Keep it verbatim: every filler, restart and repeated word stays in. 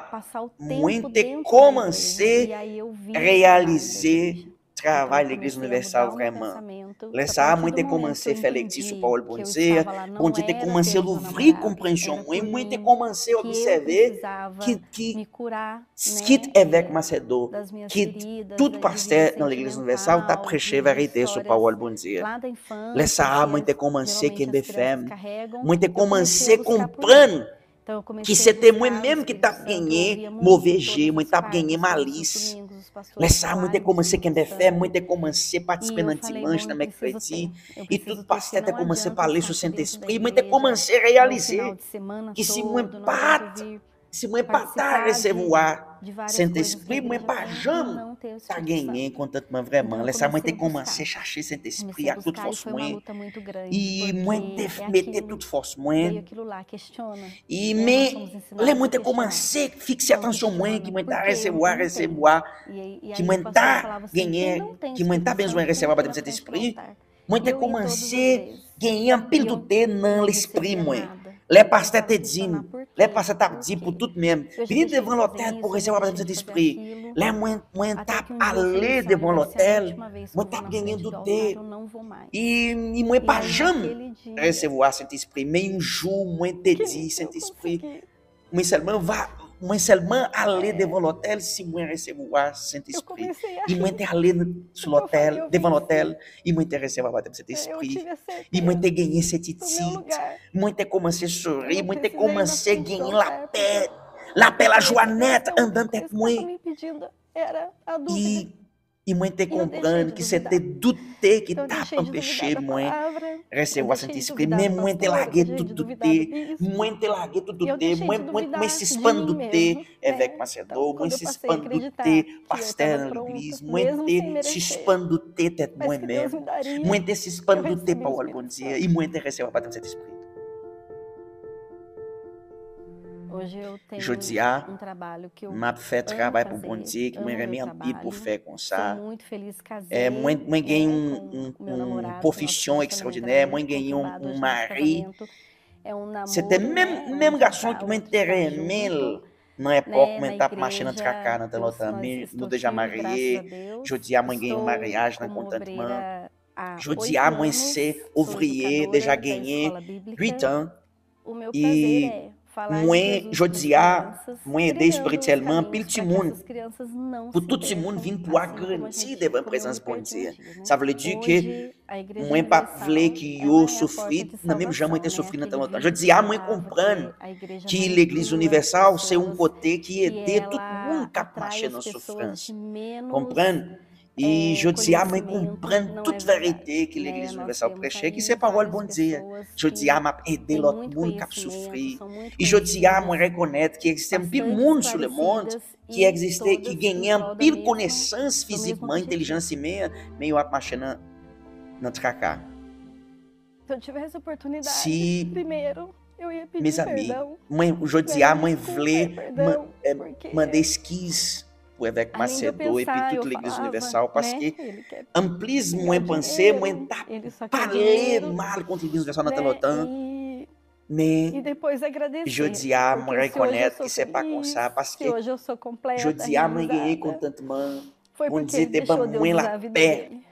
a passar o tempo muito dentro da igreja. commencer E aí eu vi réaliser travail eu l'Église comecei a universal mudar o meu vraiment. pensamento, que a Laissar partir moi do ter momento que eu commencé faire lecture sur entendi parole bon que eu Dieu, estava lá bon não Dieu ter era commencé pelo meu l'ouvrir namorado, comprehension era moi, por moi ter mim, commencé que eu observer precisava que que me curar, quitte né, évêque eh, Macedo, das minhas que feridas, tout da de vida pasteur dans l'Église universelle t'a sentimental, prêché de de vérité sur histórias parole bon Dieu. lá da infância Laissar que moi ter as commencé geralmente que as be crianças femme, carregam, moi ter eu comecei a commencé buscar por mim. comprendre Então eu que comecei a c'était buscar o moi-même qui Espírito t'a Santo, eu ouvia gagné muito mauvais todas jet, moi as t'a gagné quartas, todos os malice. domingos os pastores Laissar moi ter falarem do commencé que be Espírito femme, moi Santo. ter commencé E participer eu dans falei, dimanche, bom, dans eu preciso mercredi, ter, eu et tout preciso ter, porque pasteur t'a não commencé à adianta eu parler estar sur aqui dentro da Saint-Esprit, moi ter igreja commencé à é, o final réaliser de semana que si moi todo, não adianta eu pas, vir si moi pas t'a participar de, recevoir de várias coisas que a Saint-Esprit, moi igreja pas tem e jamais não ter o t'a Espírito gagné Santo. contentement Então vraiment. eu Laissar moi comecei ter a commencé à buscar, chercher comecei Saint-Esprit a à toute buscar e force foi uma moi, luta muito grande, et moi te porque é mettre toute aquilo, force veio moi. aquilo lá, questiona, E né? Nós mais, somos les ensinados moi a te questionar. commencé fixer Então attention moi, qui questiona, moi por t'a quê? Eu, recevoir, eu não tenho. recevoir, E aí, e qui aí o moi pastor t'a falava assim, quem gagné, não tem qui moi t'a Espírito besoin Santo tem recevoir que ir par na frente do Saint-Esprit, altar. moi E te eu ia todas as commencé vezes. gagner un E pile de eu thé dans não l'esprit recebia moi. nada. Les E eu pasteurs começava te a disent, questionar por les quê? pasteurs t'a Por dit pour quê? tout même, Eu já venez deixei de devant fazer l'autel pour isso, eu já recevoir par deixei de fazer Saint-Esprit. aquilo. Là, moi, moi Até t'a que um dia eu falei allé assim, olha, devant vai ser a l'autel, última vez que moi eu vou t'a na gagné frente du do altar, thé. eu não vou mais. E, e moi E pas aí jamais naquele dia recevoir Saint-Esprit, mais un jour, moi te que dit, eu Saint-Esprit, consegui, moi seulement va, moi seulement aller é, devant l'autel si moi recevoir eu Saint-Esprit. comecei a E moi rir, te aller sur porque eu falei, l'autel, eu devant venci, l'autel, e moi te recevoir par né? Eu Saint-Esprit. tive a E moi te certeza gagner cette do meu attitude. lugar. Moi te commencer à Eu sourire, não moi te precisei ir na commencer à frente do gagner la altar, porque paix, eu, la paix, la porque joie a nette única en coisa tête que estava moi. me impedindo era a dúvida. E E moi te E eu deixei comprendre de que c'était duvidar. douter qui Então eu t'a deixei de duvidar empêché da moi palavra, eu recevoir deixei de Saint-Esprit, duvidar mais do moi te pastor, eu largué deixei tout de duvidar do douter, bispo. moi te largué tout E eu douter, deixei moi de moi moi duvidar de suspend mim douter mesma, avec né? Macedo, Então, moi quando eu passei a suspend acreditar douter que eu pasteur estava dans pronta, l'église, moi mesmo sem te merecer, suspend douter tête mas que Deus moi-même, me daria, moi te suspend eu douter recebi o parole bon Espírito Dieu, Santo. et moi te recevoir pas Saint-Esprit. Hoje eu Je tenho dis ah, um trabalho que eu m'a fait amo travail pour bon fazer, Dieu, qui m'a amo o meu remis en pile pour trabalho, faire comme sou ça. muito feliz, É, moi, casei, moi ganhei né, um, com um, o meu um namorado, que o nosso profissão relacionamento era extraordinária, moi muito ganhei um, conturbado, um hoje nosso mari. casamento é um C'était namoro, même, né, é um même garçon que casal moi entre estar intéressait junto, na époque, né, moi na tap marché dans tracar igreja, dans tel eu, autre, nós, mais nous estou déjà firme, graças a mariés. Deus, Je dis à moi ganhei um estou mariage dans como contentement. obreira há Je dis oito à moi anos, c'est sou ouvrier, déjà educadora da gagné escola huit bíblica. ans. O meu prazer E é falar de moi, Jesus je para as dis à crianças, moi aider trilhando os spirituellement pile caminhos tout para le que monde. essas crianças não Pour se tout ce monde percam, vient pour assim como a grandir gente, devant la como eu me présence de bon perdi um Dieu. dia, Ça né? veut dire que Hoje, a Igreja moi pas voulu Universal, que yo ela é a porta souffri, de non même jamais salvação, été né? souffri dans Aquele longtemps. Je vídeo dis que à moi falava comprendre que a igreja que l'Église manipula as universelle c'est un pessoas, côté qui que aide tout le ela monde qui atrai marche as dans pessoas de souffrance. menos Comprendre? Et é, je dis à moi conhecimento, comprendre não é toute vérité verdade, que né? l'Église Nós universelle temos prêchait, qui aí c'est parole várias bon Dieu. pessoas Je dis à que m'a aider têm l'autre muito monde qui a conhecimento, souffert. são muito Et je dis à moi conhecidas, reconnaître qu'il existe un pile bastante monde sur le monde esclarecidas qui e existait, qui todas em gagnait un prol da pile mesma, connaissance do mesmo physiquement, objetivo. intelligence humaine, mais il a marché dans dans tracas. Se eu tivesse oportunidade, Si primeiro eu ia pedir mes amis, perdão, moi je dis pedir à moi desculpa voulais e perdão, porque demander esquisse pour avec além de eu Macedo et puis pensar, toute eu l'Église falava, universelle parce né? que Ele quer en plus pegar moi o penser, moi dinheiro, t'a ele só quer parler dinheiro, mal contre l'Église universelle dans tel né? temps, E, mais e depois je agradecer, dis à moi porque se hoje eu reconnaître sou que c'est pas comme feliz, ça parce se que hoje eu sou je completa, dis à moi gagner realizada, contentement, foi bon porque Dieu ele te ban deixou Deus moins usar la a vida paix. dele.